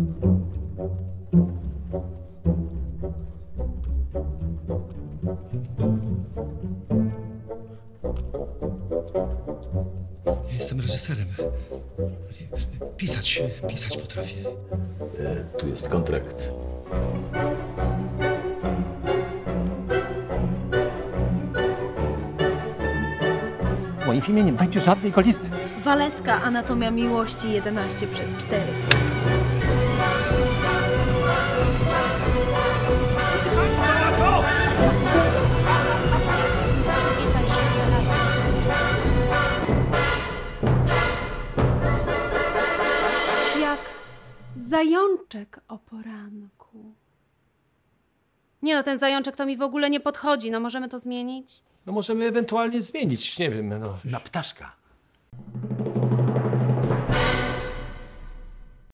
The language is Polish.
Jestem reżyserem. Pisać potrafię. Tu jest kontrakt. W moim filmie nie będzie żadnej golisty. Waleska, Anatomia miłości 11/4. Jak zajączek o poranku. Nie no, ten zajączek to mi w ogóle nie podchodzi. No możemy to zmienić? No możemy ewentualnie zmienić, nie wiem, no. Na ptaszka.